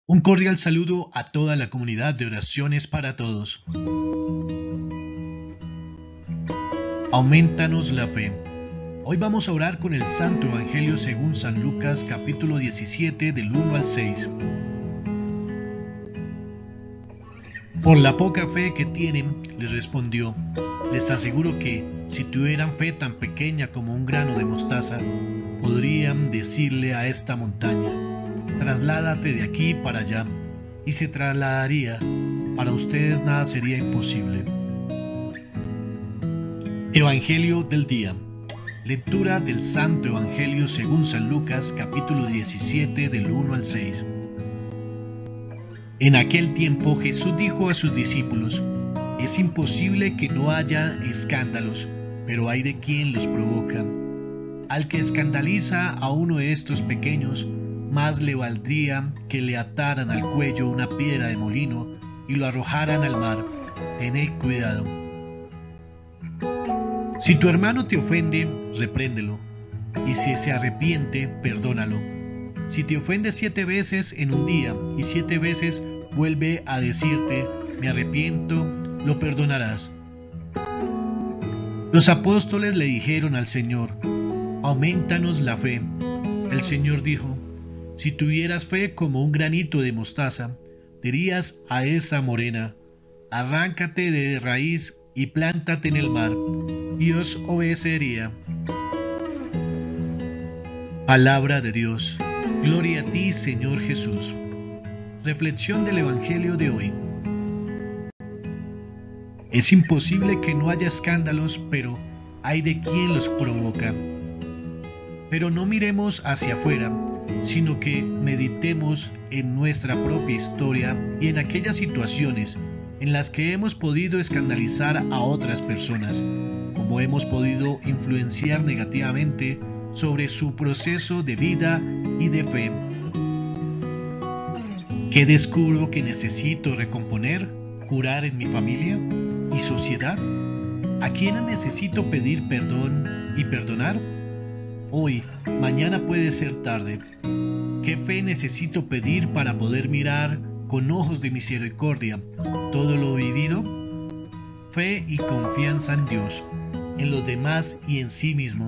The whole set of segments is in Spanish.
Un cordial saludo a toda la comunidad de Oraciones para Todos. Aumentanos la fe. Hoy vamos a orar con el Santo Evangelio según San Lucas, capítulo 17, del 1 al 6. Por la poca fe que tienen, les respondió, les aseguro que, si tuvieran fe tan pequeña como un grano de mostaza, podrían decirle a esta montaña, trasládate de aquí para allá, y se trasladaría. Para ustedes nada sería imposible. Evangelio del día. Lectura del Santo Evangelio según San Lucas, capítulo 17, del 1 al 6. En aquel tiempo Jesús dijo a sus discípulos, es imposible que no haya escándalos, pero hay de quien los provoca. Al que escandaliza a uno de estos pequeños, más le valdría que le ataran al cuello una piedra de molino y lo arrojaran al mar. Tened cuidado. Si tu hermano te ofende, repréndelo, y si se arrepiente, perdónalo. Si te ofende 7 veces en un día y 7 veces vuelve a decirte, me arrepiento, lo perdonarás. Los apóstoles le dijeron al Señor, aumentanos la fe. El Señor dijo, si tuvieras fe como un granito de mostaza, dirías a esa morena, arráncate de raíz y plántate en el mar, y os obedecería. Palabra de Dios. Gloria a ti, Señor Jesús. Reflexión del Evangelio de hoy. Es imposible que no haya escándalos, pero hay de quien los provoca. Pero no miremos hacia afuera, sino que meditemos en nuestra propia historia y en aquellas situaciones en las que hemos podido escandalizar a otras personas, como hemos podido influenciar negativamente sobre su proceso de vida y de fe. ¿Qué descubro que necesito recomponer, curar en mi familia y sociedad? ¿A quiénes necesito pedir perdón y perdonar? Hoy, mañana puede ser tarde. ¿Qué fe necesito pedir para poder mirar con ojos de misericordia todo lo vivido? Fe y confianza en Dios, en los demás y en sí mismo.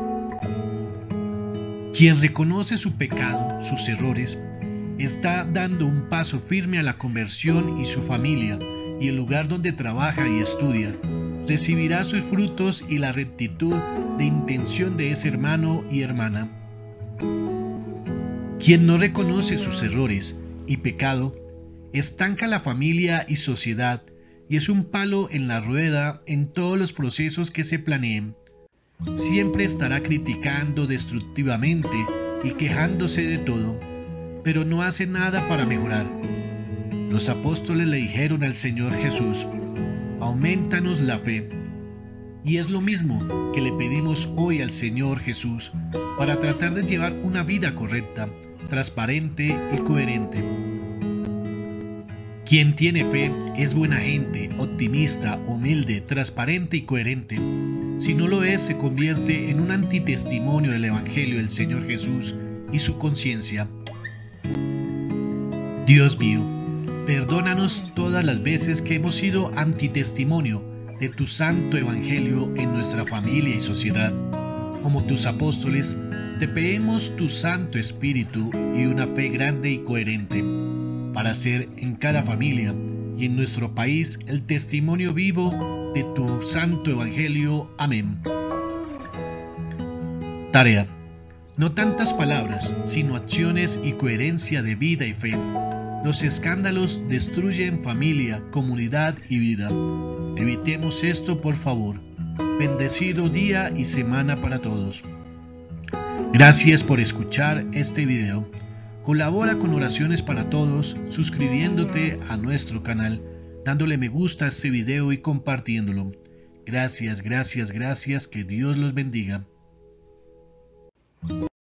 Quien reconoce su pecado, sus errores, está dando un paso firme a la conversión y su familia y el lugar donde trabaja y estudia recibirá sus frutos y la rectitud de intención de ese hermano y hermana. Quien no reconoce sus errores y pecado, estanca la familia y sociedad y es un palo en la rueda en todos los procesos que se planeen. Siempre estará criticando destructivamente y quejándose de todo, pero no hace nada para mejorar. Los apóstoles le dijeron al Señor Jesús, aumentanos la fe. Y es lo mismo que le pedimos hoy al Señor Jesús para tratar de llevar una vida correcta, transparente y coherente. Quien tiene fe es buena gente, optimista, humilde, transparente y coherente. Si no lo es, se convierte en un antitestimonio del Evangelio del Señor Jesús y su conciencia. Dios mío, perdónanos todas las veces que hemos sido antitestimonio de tu santo evangelio en nuestra familia y sociedad. Como tus apóstoles, te pedimos tu Santo Espíritu y una fe grande y coherente, para ser en cada familia y en nuestro país el testimonio vivo de tu santo evangelio. Amén. Tarea. No tantas palabras, sino acciones y coherencia de vida y fe. Los escándalos destruyen familia, comunidad y vida. Evitemos esto, por favor. Bendecido día y semana para todos. Gracias por escuchar este video. Colabora con Oraciones para Todos suscribiéndote a nuestro canal, dándole me gusta a este video y compartiéndolo. Gracias, gracias, gracias. Que Dios los bendiga.